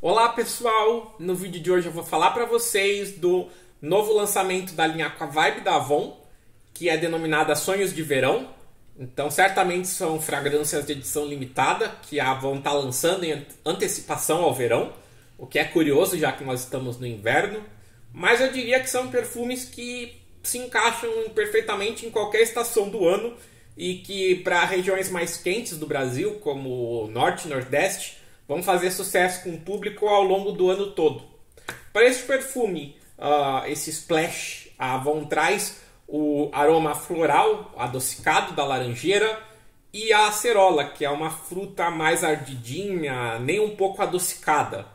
Olá pessoal, no vídeo de hoje eu vou falar para vocês do novo lançamento da linha Aquavibe da Avon, que é denominada Sonhos de Verão. Então certamente são fragrâncias de edição limitada que a Avon está lançando em antecipação ao verão, o que é curioso já que nós estamos no inverno, mas eu diria que são perfumes que se encaixam perfeitamente em qualquer estação do ano e que para regiões mais quentes do Brasil, como o Norte e Nordeste, vão fazer sucesso com o público ao longo do ano todo. Para esse perfume, esse Splash, a Avon traz o aroma floral, adocicado da laranjeira, e a acerola, que é uma fruta mais ardidinha, nem um pouco adocicada.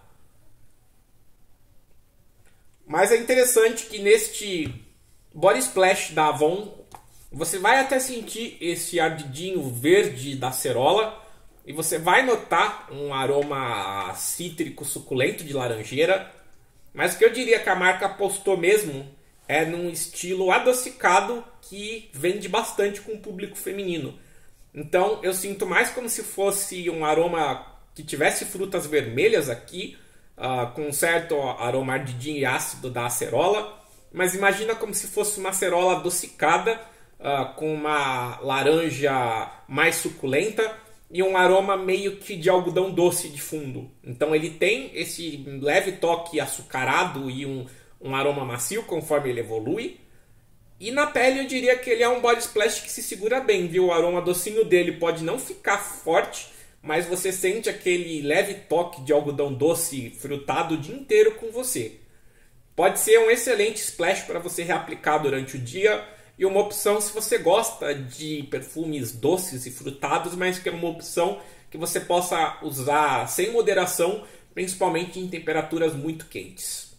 Mas é interessante que neste Body Splash da Avon, você vai até sentir esse ardidinho verde da acerola, e você vai notar um aroma cítrico suculento de laranjeira, mas o que eu diria que a marca apostou mesmo é num estilo adocicado que vende bastante com o público feminino. Então eu sinto mais como se fosse um aroma que tivesse frutas vermelhas aqui, com um certo aroma ardidinho e ácido da acerola, mas imagina como se fosse uma acerola adocicada, com uma laranja mais suculenta, e um aroma meio que de algodão doce de fundo. Então ele tem esse leve toque açucarado e um aroma macio conforme ele evolui. E na pele eu diria que ele é um body splash que se segura bem, viu? O aroma docinho dele pode não ficar forte, mas você sente aquele leve toque de algodão doce frutado o dia inteiro com você. Pode ser um excelente splash para você reaplicar durante o dia, e uma opção se você gosta de perfumes doces e frutados, mas que é uma opção que você possa usar sem moderação, principalmente em temperaturas muito quentes.